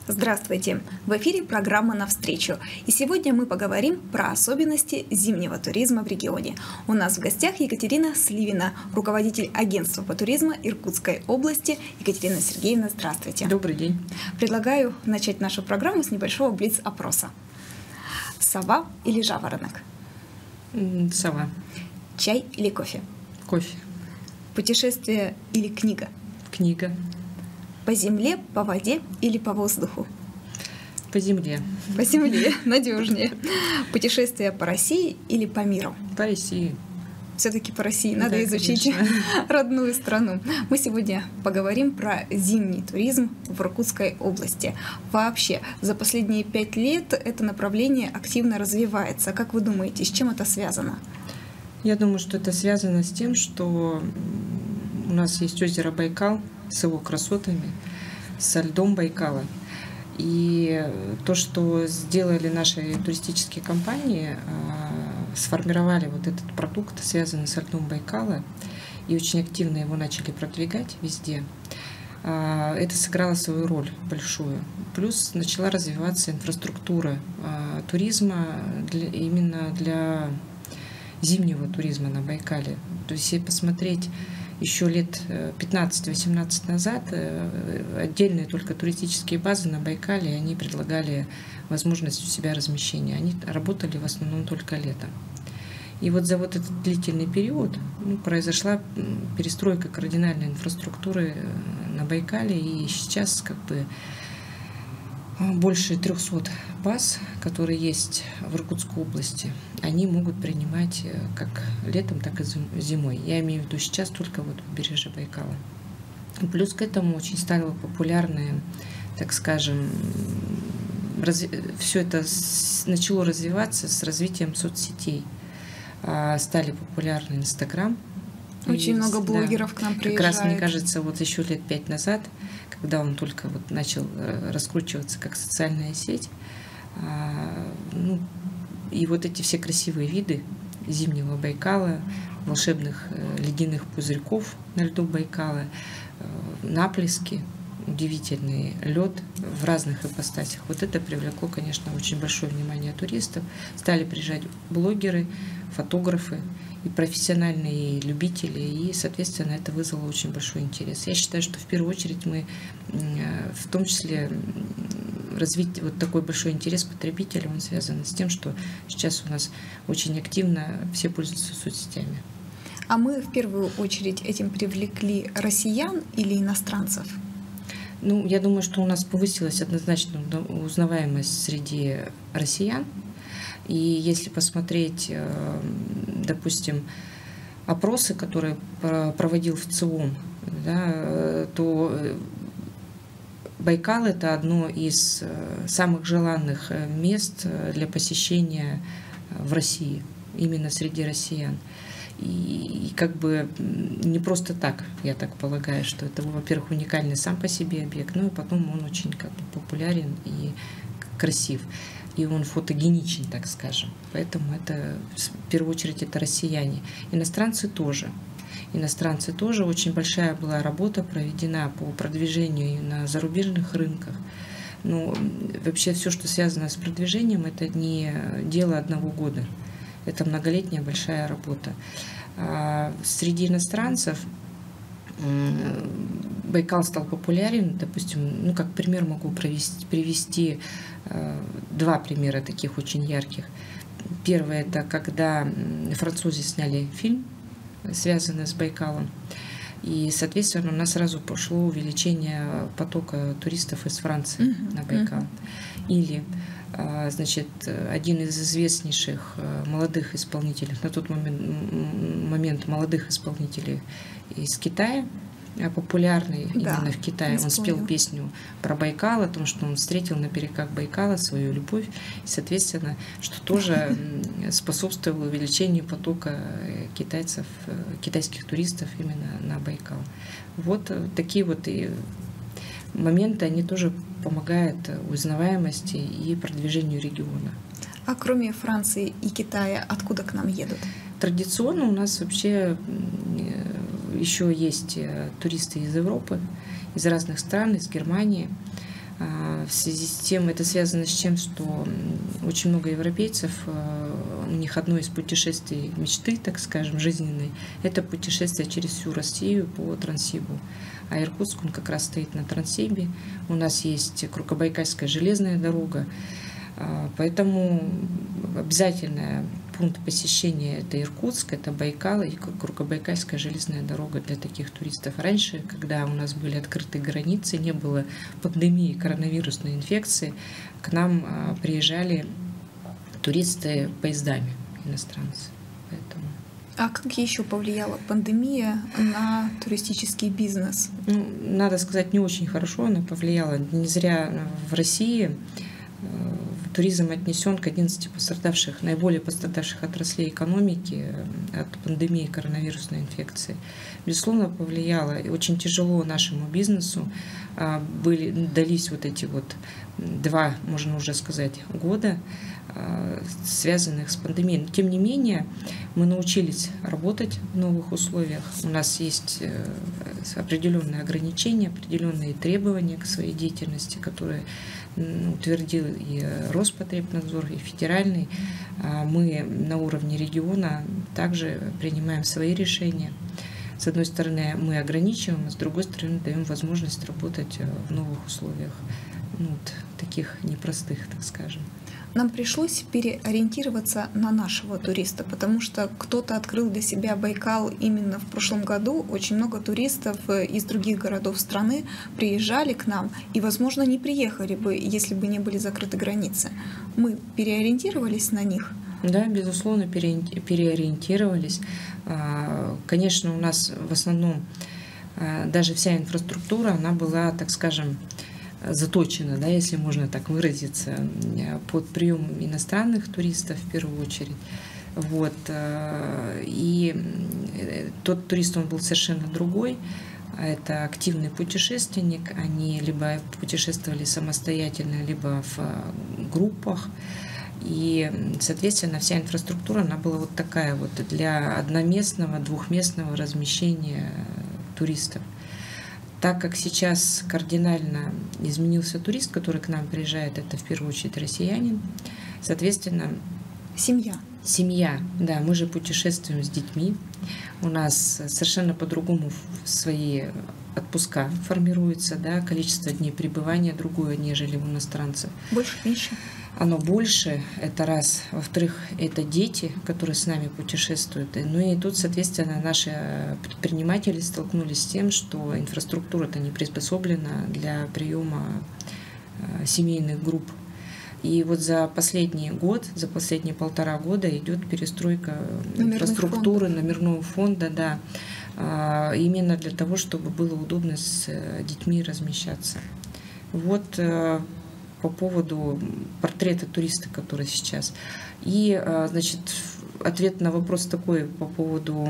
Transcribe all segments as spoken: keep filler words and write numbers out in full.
Здравствуйте! В эфире программа «Навстречу». И сегодня мы поговорим про особенности зимнего туризма в регионе. У нас в гостях Екатерина Сливина, руководитель агентства по туризму Иркутской области. Екатерина Сергеевна, здравствуйте. Добрый день. Предлагаю начать нашу программу с небольшого блиц-опроса. Сова или жаворонок? Сова. Чай или кофе? Кофе. Путешествие или книга? Книга. По земле, по воде или по воздуху? По земле. По земле, надежнее. Путешествие по России или по миру? По России. Все-таки по России. Надо Да, изучить конечно. родную страну. Мы сегодня поговорим про зимний туризм в Иркутской области. Вообще, за последние пять лет это направление активно развивается. Как вы думаете, с чем это связано? Я думаю, что это связано с тем, что у нас есть озеро Байкал с его красотами, со льдом Байкала. И то, что сделали наши туристические компании, сформировали вот этот продукт, связанный с льдом Байкала, и очень активно его начали продвигать везде, это сыграло свою роль большую. Плюс начала развиваться инфраструктура туризма для, именно для зимнего туризма на Байкале. То есть, если посмотреть еще лет пятнадцать-восемнадцать назад, отдельные только туристические базы на Байкале, они предлагали возможность у себя размещения. Они работали в основном только летом. И вот за вот этот длительный период ну, произошла перестройка кардинальной инфраструктуры на Байкале, и сейчас как бы больше трехсот баз, которые есть в Иркутской области, они могут принимать как летом, так и зимой. Я имею в виду сейчас только вот побережье Байкала. Плюс к этому очень стало популярное, так скажем, раз... все это начало развиваться с развитием соцсетей. Стали популярны Инстаграм. Очень и, много блогеров да, к нам приезжает. Как раз, мне кажется, вот еще лет пять назад, когда он только вот начал раскручиваться как социальная сеть, ну, и вот эти все красивые виды зимнего Байкала, волшебных ледяных пузырьков на льду Байкала, наплески, удивительный лед в разных ипостасях. Вот это привлекло, конечно, очень большое внимание туристов. Стали приезжать блогеры, фотографы, и профессиональные, и любители, и, соответственно, это вызвало очень большой интерес. Я считаю, что в первую очередь мы в том числе развить вот такой большой интерес потребителя, он связан с тем, что сейчас у нас очень активно все пользуются соцсетями. А мы в первую очередь этим привлекли россиян или иностранцев? Ну, я думаю, что у нас повысилась однозначно узнаваемость среди россиян. И если посмотреть, допустим, опросы, которые проводил ВЦИОМ, да, то Байкал — это одно из самых желанных мест для посещения в России, именно среди россиян. И, и как бы не просто так, я так полагаю, что это, во-первых, уникальный сам по себе объект, ну и потом он очень как бы популярен и красив. И он фотогеничен, так скажем. Поэтому это, в первую очередь, это россияне. Иностранцы тоже. Иностранцы тоже. Очень большая была работа проведена по продвижению на зарубежных рынках. Но вообще все, что связано с продвижением, это не дело одного года. Это многолетняя большая работа. А среди иностранцев Байкал стал популярен, допустим, ну как пример могу привести, привести э, два примера таких очень ярких. Первое — это когда французы сняли фильм, связанный с Байкалом, и, соответственно, у нас сразу пошло увеличение потока туристов из Франции mm-hmm. на Байкал. Mm-hmm. Или, э, значит, один из известнейших молодых исполнителей, на тот момент, момент молодых исполнителей из Китая, популярный да, именно в Китае. Он спел песню про Байкал, о том, что он встретил на берегах Байкала свою любовь, и, соответственно, что тоже способствовало увеличению потока китайцев, китайских туристов именно на Байкал. Вот такие вот и моменты, они тоже помогают узнаваемости и продвижению региона. А кроме Франции и Китая, откуда к нам едут? Традиционно у нас вообще еще есть туристы из Европы, из разных стран, из Германии. В связи с тем, это связано с тем, что очень много европейцев, у них одно из путешествий мечты, так скажем, жизненной, это путешествие через всю Россию по Транссибу. А Иркутск, он как раз стоит на Транссибе. У нас есть Крукобайкальская железная дорога, поэтому обязательно пункт посещения — это Иркутск, это Байкал и Крукобайкальская железная дорога для таких туристов. Раньше, когда у нас были открыты границы, не было пандемии коронавирусной инфекции, к нам приезжали туристы поездами, иностранцы. Поэтому... А как еще повлияла пандемия на туристический бизнес? Ну, надо сказать, не очень хорошо она повлияла. Не зря в России туризм отнесен к одиннадцати пострадавших, наиболее пострадавших отраслей экономики от пандемии коронавирусной инфекции. Безусловно, повлияло. И очень тяжело нашему бизнесу были, дались вот эти вот два, можно уже сказать, года, связанных с пандемией. Но, тем не менее, мы научились работать в новых условиях. У нас есть определенные ограничения, определенные требования к своей деятельности, которые утвердил и Роспотребнадзор, и федеральный. Мы на уровне региона также принимаем свои решения. С одной стороны, мы ограничиваем, а с другой стороны, даем возможность работать в новых условиях, ну, вот, таких непростых, так скажем. Нам пришлось переориентироваться на нашего туриста, потому что кто-то открыл для себя Байкал именно в прошлом году. Очень много туристов из других городов страны приезжали к нам и, возможно, не приехали бы, если бы не были закрыты границы. Мы переориентировались на них. Да, безусловно, переориентировались. Конечно, у нас в основном даже вся инфраструктура, она была, так скажем, заточена, да, если можно так выразиться, под прием иностранных туристов в первую очередь. Вот. И тот турист, он был совершенно другой. Это активный путешественник. Они либо путешествовали самостоятельно, либо в группах. И, соответственно, вся инфраструктура, она была вот такая вот для одноместного, двухместного размещения туристов. Так как сейчас кардинально изменился турист, который к нам приезжает, это в первую очередь россиянин, соответственно... Семья. Семья, да, мы же путешествуем с детьми, у нас совершенно по-другому свои отпуска формируются, да, количество дней пребывания другое, нежели у иностранцев. Больше, меньше? Оно больше, это раз. Во-вторых, это дети, которые с нами путешествуют. Ну и тут, соответственно, наши предприниматели столкнулись с тем, что инфраструктура-то не приспособлена для приема семейных групп. И вот за последний год, за последние полтора года идет перестройка номерных инфраструктуры, фонд. номерного фонда, да, именно для того, чтобы было удобно с детьми размещаться. Вот по поводу портрета туриста, который сейчас. И, значит, ответ на вопрос такой по поводу,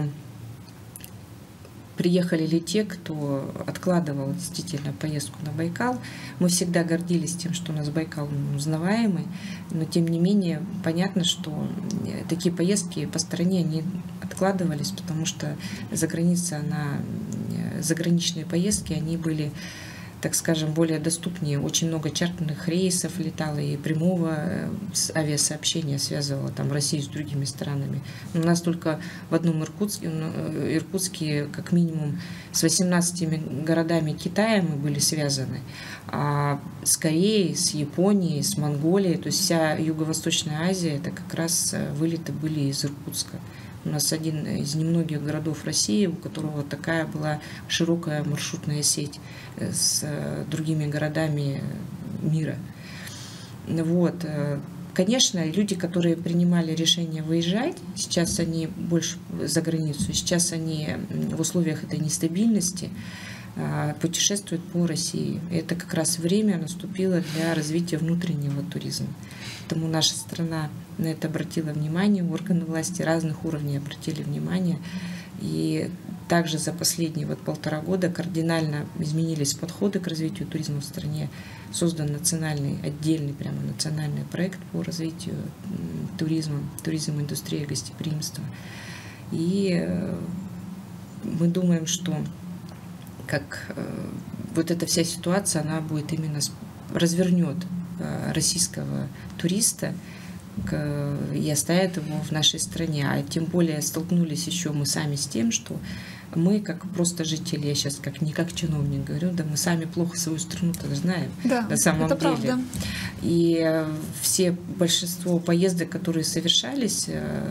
приехали ли те, кто откладывал действительно поездку на Байкал. Мы всегда гордились тем, что у нас Байкал узнаваемый, но тем не менее понятно, что такие поездки по стране они откладывались, потому что за границей, она, заграничные поездки, они были, так скажем, более доступнее. Очень много чартерных рейсов летало и прямого авиасообщения связывало там Россию с другими странами. У нас только в одном Иркутске, Иркутске как минимум с восемнадцатью городами Китая мы были связаны, а с Кореей, с Японией, с Монголией, то есть вся Юго-Восточная Азия, это как раз вылеты были из Иркутска. У нас один из немногих городов России, у которого такая была широкая маршрутная сеть с другими городами мира. Вот. Конечно, люди, которые принимали решение выезжать, сейчас они больше за границу, сейчас они в условиях этой нестабильности путешествуют по России. И это как раз время наступило для развития внутреннего туризма. Поэтому наша страна на это обратила внимание, органы власти разных уровней обратили внимание. И также за последние вот полтора года кардинально изменились подходы к развитию туризма в стране. Создан национальный, отдельный прямо национальный проект по развитию туризма, туризм, индустрия, гостеприимства. И мы думаем, что как вот эта вся ситуация, она будет именно развернет российского туриста и оставит его в нашей стране. А тем более столкнулись еще мы сами с тем, что мы, как просто жители, я сейчас как не как чиновник говорю, да, мы сами плохо свою страну-то знаем, да, на самом это деле. Правда. И все, большинство поездок, которые совершались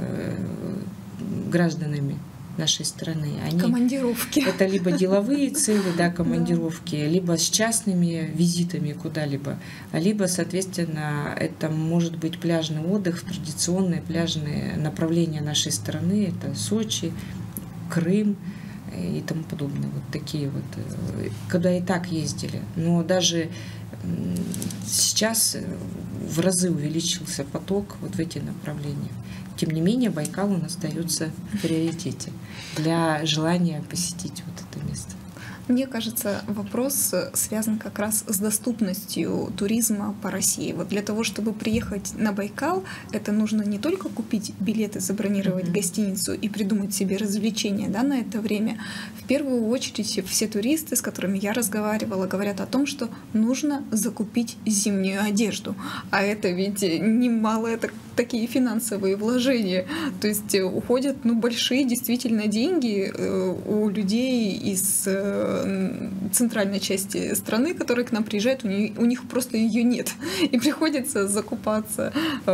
гражданами нашей страны, они командировки. Это либо деловые цели, да, командировки, да. либо с частными визитами куда-либо, либо, соответственно, это может быть пляжный отдых, традиционные пляжные направления нашей страны, это Сочи, Крым и тому подобное, вот такие вот, куда и так ездили. Но даже сейчас в разы увеличился поток вот в эти направления. Тем не менее, Байкал у нас остается в приоритете для желания посетить вот это место. Мне кажется, вопрос связан как раз с доступностью туризма по России. Вот для того, чтобы приехать на Байкал, это нужно не только купить билеты, забронировать mm-hmm. гостиницу и придумать себе развлечения, да, на это время. В первую очередь все туристы, с которыми я разговаривала, говорят о том, что нужно закупить зимнюю одежду. А это ведь немалые такие финансовые вложения. То есть уходят ну, большие действительно деньги у людей из центральной части страны, которые к нам приезжают, у них, у них просто ее нет. И приходится закупаться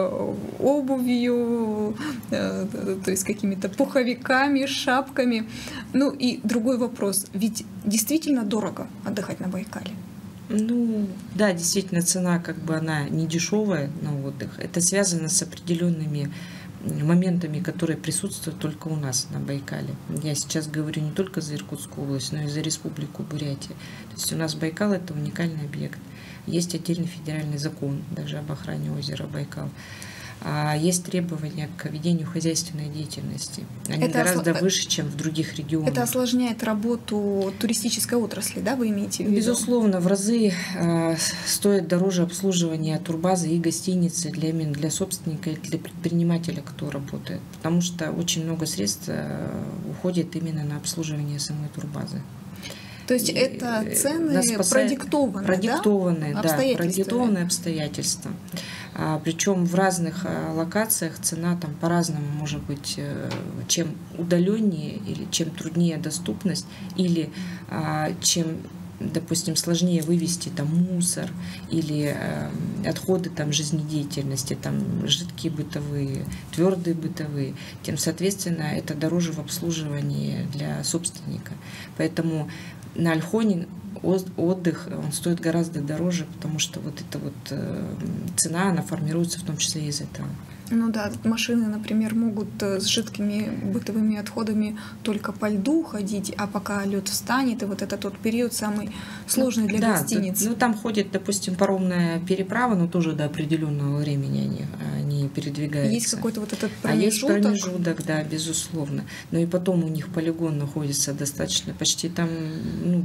обувью, то есть какими-то пуховиками, шапками. Ну и другой вопрос. Ведь действительно дорого отдыхать на Байкале. Ну, да, действительно, цена как бы она не дешевая на отдых. Это связано с определенными моментами, которые присутствуют только у нас на Байкале. Я сейчас говорю не только за Иркутскую область, но и за Республику Бурятия. То есть у нас Байкал — это уникальный объект. Есть отдельный федеральный закон даже об охране озера Байкал. Есть требования к ведению хозяйственной деятельности. Они это гораздо осл... выше, чем в других регионах. Это осложняет работу туристической отрасли, да, вы имеете в виду? Безусловно, в разы э, стоит дороже обслуживание турбазы и гостиницы для, именно для собственника и для предпринимателя, кто работает. Потому что очень много средств э, уходит именно на обслуживание самой турбазы. То есть и это цены спасает... продиктованные, продиктованные, да? Да, продиктованные обстоятельства. А, причем в разных а, локациях цена там по-разному может быть. Чем удаленнее или чем труднее доступность, или а, чем, допустим, сложнее вывести там мусор или э, отходы там жизнедеятельности, там жидкие бытовые, твердые бытовые, тем, соответственно, это дороже в обслуживании для собственника. Поэтому на Ольхоне отдых он стоит гораздо дороже, потому что вот эта вот э, цена, она формируется в том числе из этого. Ну да, машины, например, могут с жидкими бытовыми отходами только по льду ходить, а пока лед встанет, и вот это тот период самый сложный для да, гостиниц. Ну там ходит, допустим, паромная переправа, но тоже до определенного времени они, они передвигаются. Есть какой-то вот этот промежуток? А есть промежуток, да, безусловно. Но и потом у них полигон находится достаточно, почти там, ну,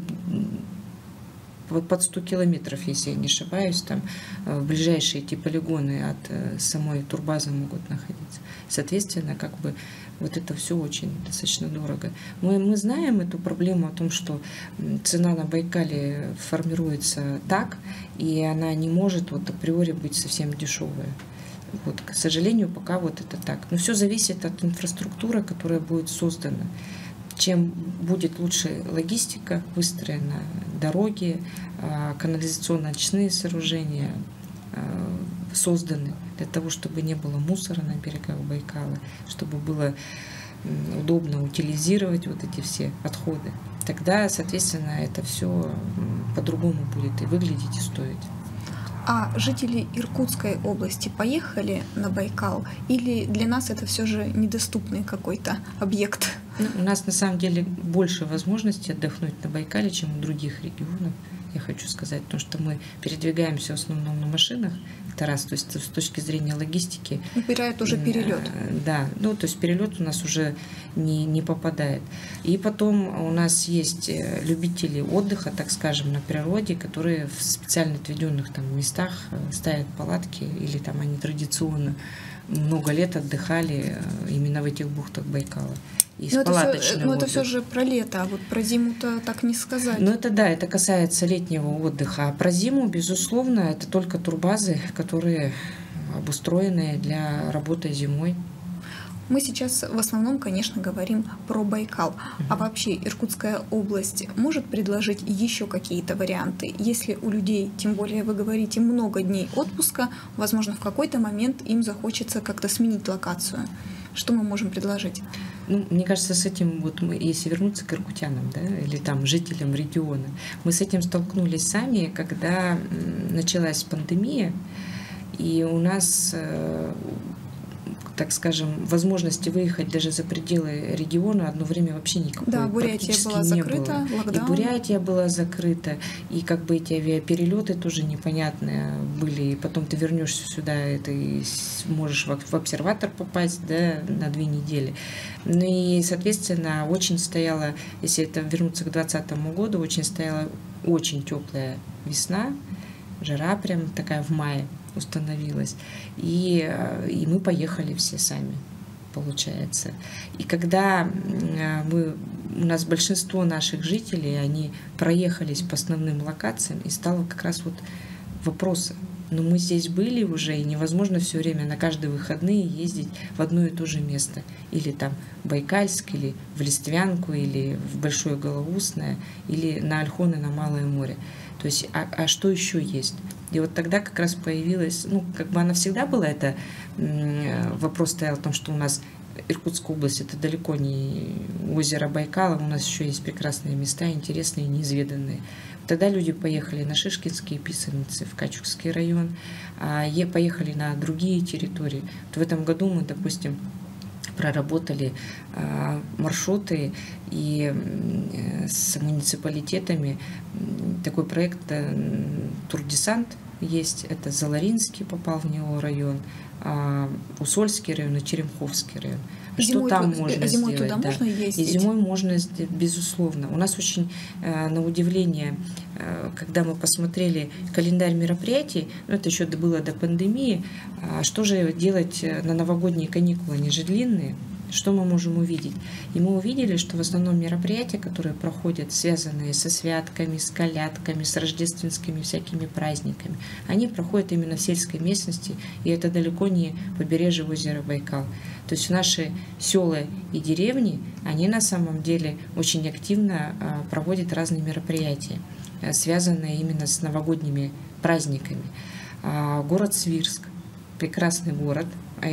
под сто километров, если я не ошибаюсь, там ближайшие эти полигоны от самой турбазы могут находиться. Соответственно, как бы вот это все очень достаточно дорого. Мы, мы знаем эту проблему о том, что цена на Байкале формируется так, и она не может вот априори быть совсем дешевая. Вот, к сожалению, пока вот это так. Но все зависит от инфраструктуры, которая будет создана. Чем будет лучше логистика выстроена, дороги, канализационно-очистные сооружения созданы для того, чтобы не было мусора на берегах Байкала, чтобы было удобно утилизировать вот эти все отходы. Тогда, соответственно, это все по-другому будет и выглядеть, и стоить. А жители Иркутской области поехали на Байкал, или для нас это все же недоступный какой-то объект? Ну, у нас на самом деле больше возможностей отдохнуть на Байкале, чем у других регионов, я хочу сказать, потому что мы передвигаемся в основном на машинах, это раз, то есть с точки зрения логистики. Убирают уже перелет. Да, ну то есть перелет у нас уже не, не попадает. И потом у нас есть любители отдыха, так скажем, на природе, которые в специально отведенных там местах ставят палатки, или там они традиционно много лет отдыхали именно в этих бухтах Байкала. Но это, все, но это все же про лето, а вот про зиму-то так не сказать. Ну это да, это касается летнего отдыха. А про зиму, безусловно, это только турбазы, которые обустроены для работы зимой. Мы сейчас в основном, конечно, говорим про Байкал. Uh-huh. А вообще Иркутская область может предложить еще какие-то варианты? Если у людей, тем более вы говорите, много дней отпуска, возможно, в какой-то момент им захочется как-то сменить локацию. Что мы можем предложить? Ну, мне кажется, с этим, вот мы, если вернуться к иркутянам, да, или там жителям региона, мы с этим столкнулись сами, когда началась пандемия, и у нас, так скажем, возможности выехать даже за пределы региона одно время вообще никакой да, Бурятия была не закрыта, было. Локдаун. И Бурятия была закрыта, и как бы эти авиаперелеты тоже непонятные были. И потом ты вернешься сюда, и ты можешь в обсерватор попасть, да, на две недели. Ну и, соответственно, очень стояла, если это вернуться к двадцатому году, очень стояла очень теплая весна, жара прям такая в мае установилась. И, и мы поехали все сами, получается. И когда мы, у нас большинство наших жителей, они проехались по основным локациям, и стало как раз вот вопрос, но мы здесь были уже, и невозможно все время на каждые выходные ездить в одно и то же место. Или там в Байкальск, или в Листвянку, или в Большое Голоусное, или на Ольхон и на Малое море. То есть, а, а что еще есть? И вот тогда как раз появилась, ну, как бы она всегда была, это вопрос стоял о том, что у нас Иркутская область, это далеко не озеро Байкала, у нас еще есть прекрасные места, интересные, неизведанные. Тогда люди поехали на Шишкинские писаницы, в Качукский район, а поехали на другие территории. Вот в этом году мы, допустим, проработали а, маршруты и а, с муниципалитетами. Такой проект а, «Турдесант» есть. Это Заларинский попал в него район, а, Усольский район и Черемховский район. Зимой что там туда, можно зимой сделать? Туда да. можно ездить? И зимой можно сделать, безусловно. У нас очень, э, на удивление, э, когда мы посмотрели календарь мероприятий, ну это еще было до пандемии, э, что же делать на новогодние каникулы, они же длинные, что мы можем увидеть? И мы увидели, что в основном мероприятия, которые проходят, связанные со святками, с колядками, с рождественскими всякими праздниками, они проходят именно в сельской местности, и это далеко не побережье озера Байкал. То есть наши села и деревни, они на самом деле очень активно проводят разные мероприятия, связанные именно с новогодними праздниками. Город Свирск, прекрасный город,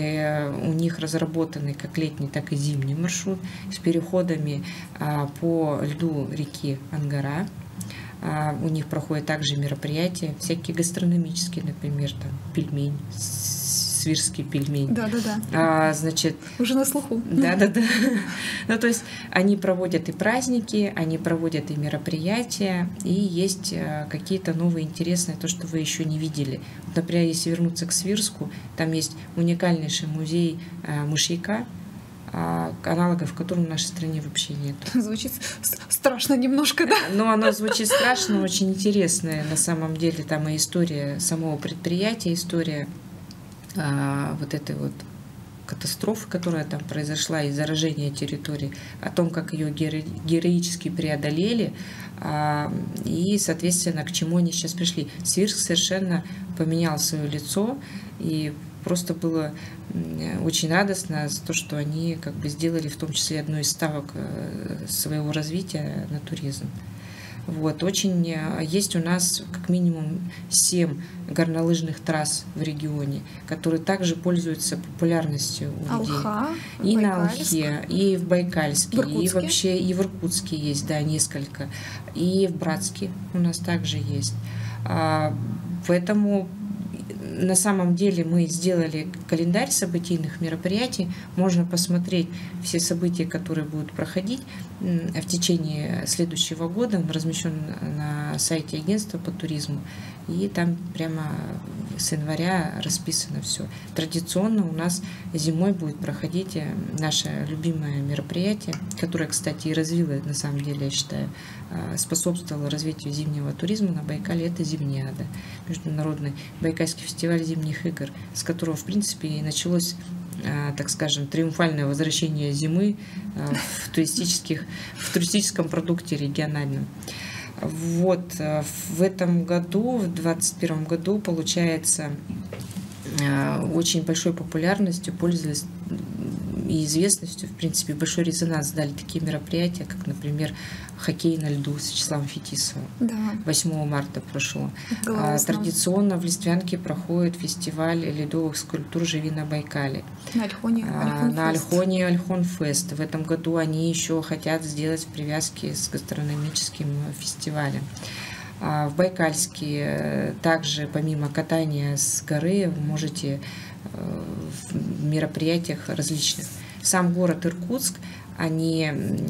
у них разработанный как летний, так и зимний маршрут с переходами по льду реки Ангара. У них проходят также мероприятия, всякие гастрономические, например, там пельмень, свирский пельмень. Да, да, да. А, значит, уже на слуху. Да, да, да. Ну, то есть они проводят и праздники, они проводят и мероприятия, и есть какие-то новые интересные, то, что вы еще не видели. Например, если вернуться к Свирску, там есть уникальнейший музей мышьяка, аналогов которым в нашей стране вообще нет. Звучит страшно немножко, да? Ну, оно звучит страшно, очень интересное. На самом деле там и история самого предприятия, история а, вот этой вот катастрофы, которая там произошла, и заражения территории, о том, как ее геро- героически преодолели, а, и, соответственно, к чему они сейчас пришли. Свирск совершенно поменял свое лицо, и просто было очень радостно за то, что они как бы сделали в том числе одну из ставок своего развития на туризм. Вот. Очень есть у нас как минимум семь горнолыжных трасс в регионе, которые также пользуются популярностью у людей. Алха, и Байкальск. На Алхе, и в Байкальске, в и вообще и в Иркутске есть, да, несколько. И в Братске у нас также есть. Поэтому на самом деле мы сделали календарь событийных мероприятий. Можно посмотреть все события, которые будут проходить в течение следующего года. Он размещен на сайте агентства по туризму. и там прямо с января расписано все. Традиционно у нас зимой будет проходить наше любимое мероприятие, которое, кстати, и развило, на самом деле, я считаю, способствовало развитию зимнего туризма на Байкале. Это Зимняда, международный байкальский фестиваль зимних игр, с которого, в принципе, и началось, так скажем, триумфальное возвращение зимы в, туристических, в туристическом продукте региональном. Вот, в этом году, в двадцать первом году, получается, очень большой популярностью пользовались и известностью, в принципе, большой резонанс дали такие мероприятия, как, например, хоккей на льду с Вячеславом Фетисовым. Да. восьмого марта прошло. А, традиционно в Листвянке проходит фестиваль ледовых скульптур «Живи на Байкале». На Ольхоне а, на Ольхоне Ольхон-фест. В этом году они еще хотят сделать привязки с гастрономическим фестивалем. А, в Байкальске также, помимо катания с горы, вы можете в мероприятиях различных. Сам город Иркутск, они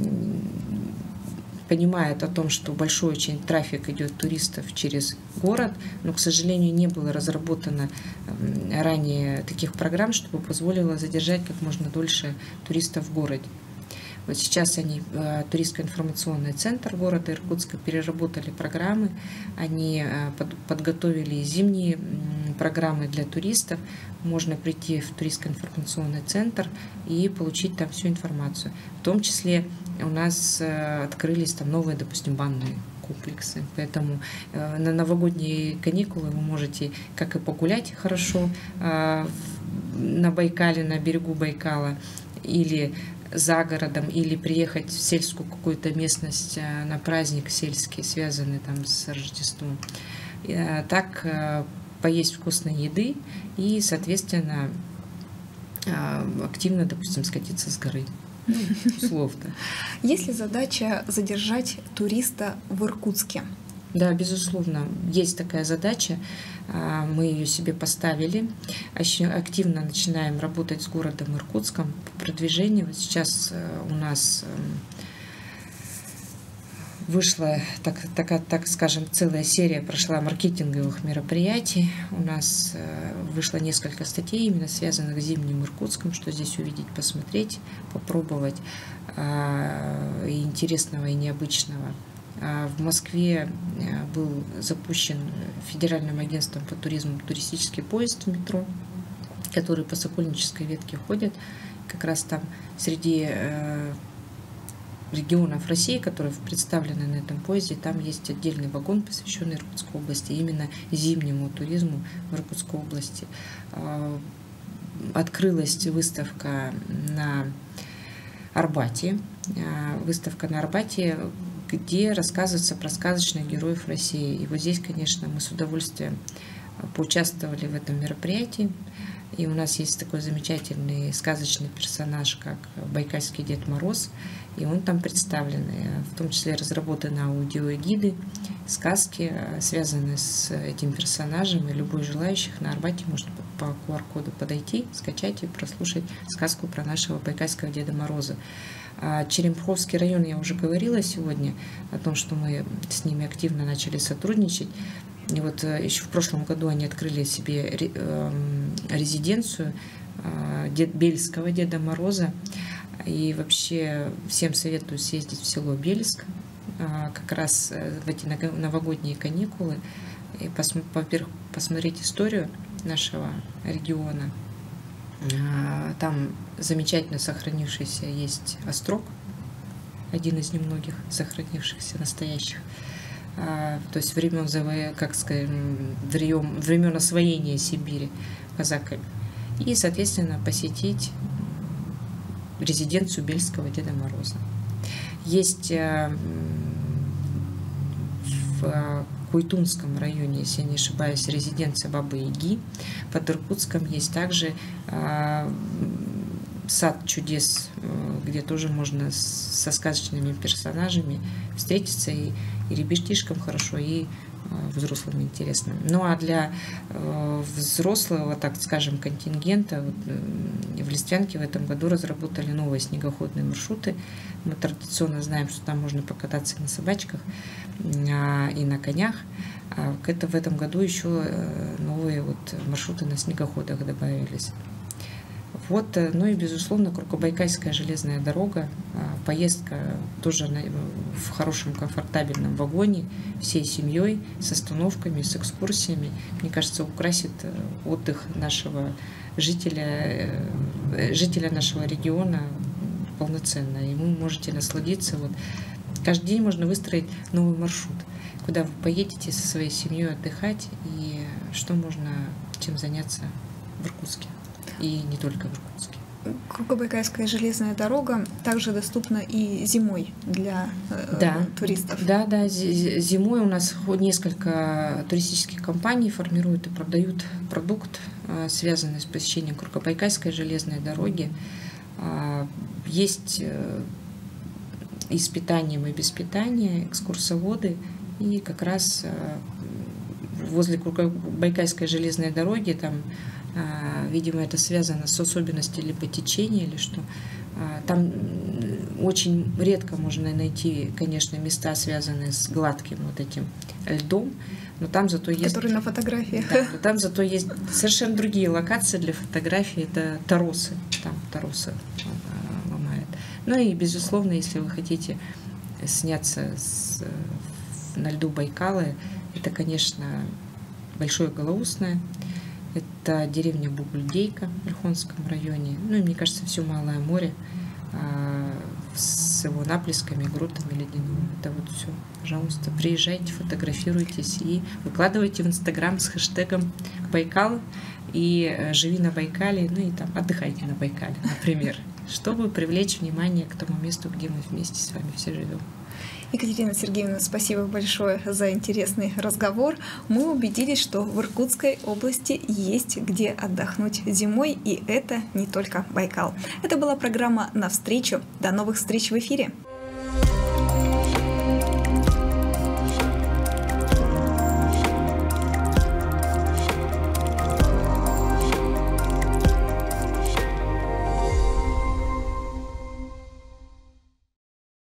понимают о том, что большой очень трафик идет туристов через город, но, к сожалению, не было разработано ранее таких программ, чтобы позволило задержать как можно дольше туристов в городе. Вот сейчас они, туристско-информационный центр города Иркутска, переработали программы, они подготовили зимние программы для туристов. Можно прийти в туристско-информационный центр и получить там всю информацию. В том числе у нас открылись там новые, допустим, банные комплексы. Поэтому на новогодние каникулы вы можете как и погулять хорошо на Байкале, на берегу Байкала, или за городом, или приехать в сельскую какую-то местность на праздник сельский, связанный там с Рождеством. Так поесть вкусной еды и, соответственно, активно, допустим, скатиться с горы. Ну, условно. Есть ли задача задержать туриста в Иркутске? Да, безусловно, есть такая задача. Мы ее себе поставили. Активно начинаем работать с городом Иркутском по продвижению. Вот сейчас у нас вышла, так, так, так скажем, целая серия прошла маркетинговых мероприятий. У нас вышло несколько статей, именно связанных с зимним Иркутском, что здесь увидеть, посмотреть, попробовать, и интересного, и необычного. В Москве был запущен Федеральным агентством по туризму туристический поезд в метро, который по Сокольнической ветке ходит. Как раз там среди регионов России, которые представлены на этом поезде, там есть отдельный вагон, посвященный Иркутской области, именно зимнему туризму в Иркутской области. Открылась выставка на Арбате. Выставка на Арбате, где рассказывается про сказочных героев России. И вот здесь, конечно, мы с удовольствием поучаствовали в этом мероприятии. И у нас есть такой замечательный сказочный персонаж, как байкальский Дед Мороз. И он там представлен. В том числе разработаны аудиогиды, сказки, связанные с этим персонажем. И любой желающий на Арбате может по ку ар коду подойти, скачать и прослушать сказку про нашего байкальского Деда Мороза. Черемховский район, я уже говорила сегодня о том, что мы с ними активно начали сотрудничать. И вот еще в прошлом году они открыли себе резиденцию Бельского Деда Мороза. И вообще всем советую съездить в село Бельск как раз в эти новогодние каникулы и, во-первых, посмотреть историю нашего региона. Там замечательно сохранившийся есть острог, один из немногих сохранившихся настоящих, то есть времен, как скажем, времен, времен освоения Сибири казаками. И, соответственно, посетить резиденцию Бельского Деда Мороза. Есть в Куйтунском районе, если я не ошибаюсь, резиденция Бабы-Яги. Под Иркутском есть также сад чудес, где тоже можно со сказочными персонажами встретиться, и, и ребятишкам хорошо, и взрослым интересно. Ну а для э, взрослого, так скажем, контингента вот, э, в Листвянке в этом году разработали новые снегоходные маршруты. Мы традиционно знаем, что там можно покататься на собачках э, и на конях. А это в этом году еще новые вот маршруты на снегоходах добавились. Вот, ну и, безусловно, Кругобайкальская железная дорога. Поездка тоже в хорошем, комфортабельном вагоне, всей семьей, с остановками, с экскурсиями. Мне кажется, украсит отдых нашего жителя, жителя нашего региона полноценно. И вы можете насладиться. Вот. Каждый день можно выстроить новый маршрут, куда вы поедете со своей семьей отдыхать, и что можно чем заняться в Иркутске. И не только в Иркутске. Кругобайкальская железная дорога также доступна и зимой для да. э, туристов. Да, да, зимой у нас несколько туристических компаний формируют и продают продукт, связанный с посещением Кругобайкальской железной дороги. Есть и с питанием, и без питания экскурсоводы, и как раз возле Кругобайкальской железной дороги там, видимо, это связано с особенностью либо течения, или что. Там очень редко можно найти, конечно, места, связанные с гладким вот этим льдом, но там зато есть... Которые на фотографиях. Да, но там зато есть совершенно другие локации для фотографий. Это торосы. Там торосы ломает. Ну и, безусловно, если вы хотите сняться с, на льду Байкала, это, конечно, Большое Голоусное. Это деревня Бугульдейка в Ольхонском районе. Ну и, мне кажется, все Малое море а, с его наплесками, грудами ледяными. Это вот все. Пожалуйста, приезжайте, фотографируйтесь и выкладывайте в Инстаграм с хэштегом Байкал и живи на Байкале, ну и там отдыхайте на Байкале, например, чтобы привлечь внимание к тому месту, где мы вместе с вами все живем. Екатерина Сергеевна, спасибо большое за интересный разговор. Мы убедились, что в Иркутской области есть где отдохнуть зимой, и это не только Байкал. Это была программа «Навстречу». До новых встреч в эфире.